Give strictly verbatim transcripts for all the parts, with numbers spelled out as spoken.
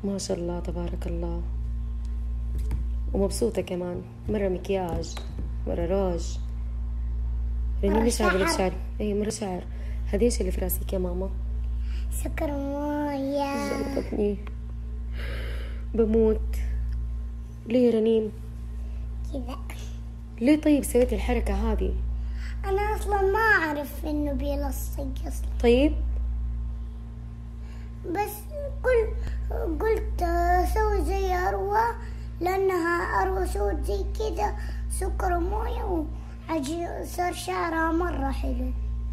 ما شاء الله تبارك الله. ومبسوطة كمان، مرة مكياج مرة روج. رنين ليش عجبك شعر؟ اي مرة شعر. هذه ايش اللي في راسك يا ماما؟ سكر موية. جربتني بموت. ليه يا رنين كذا؟ ليه طيب سويتي الحركة هذه؟ أنا أصلا ما أعرف إنه بيلصق أصلا. طيب بس قل قلت سوي زي أروى، لأنها أروى سوت زي كذا سكر وموية وعجي صار شعرها مرة حلو.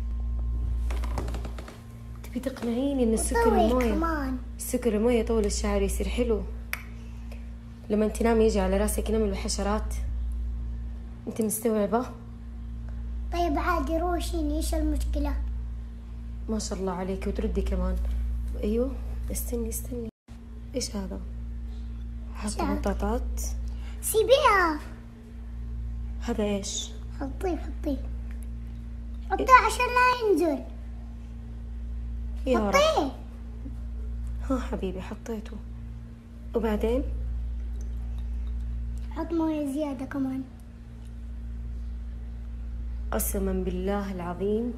تبي تقنعيني إن السكر وطول والموية كمان. السكر والموية طول الشعر يصير حلو؟ لما انت نامي يجي على راسك نمل وحشرات؟ انت مستوعبة؟ طيب عادي روشيني، ايش المشكلة؟ ما شاء الله عليك وتردي كمان. ايوه استني استني، ايش هذا؟ حاطة بطاطات. سيبيها. هذا ايش؟ حطيه حطيه حطيه عشان لا ينزل. يا رب. حطيه. ها حبيبي حطيته. وبعدين حط موية زيادة كمان. قسما بالله العظيم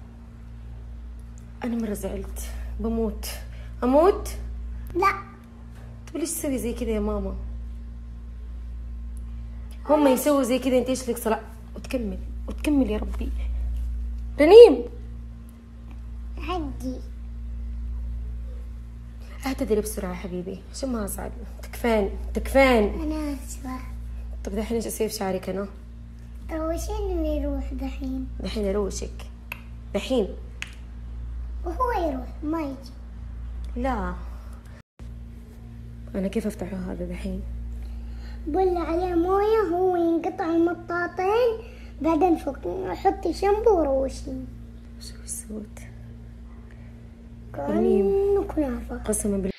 انا مرة زعلت بموت اموت. لا طب ليش تسوي زي كذا يا ماما؟ هم يسووا زي كذا انت ايش لك صلاة؟ وتكمل وتكمل يا ربي. رنيم حقي. اعتذري بسرعة يا حبيبي عشان ما ازعل. تكفين تكفين. انا اسفة. طب دحين ايش اسوي في شعرك انا؟ روشين ويروح دحين. دحين اروشك دحين وهو يروح ما يجي. لا انا كيف افتحه هذا دحين؟ بل عليه موية هو ينقطع المطاطين، بعدين فوق حطي شامبو وروشي. شو سويت؟ كأنه كنافة. قسما بالله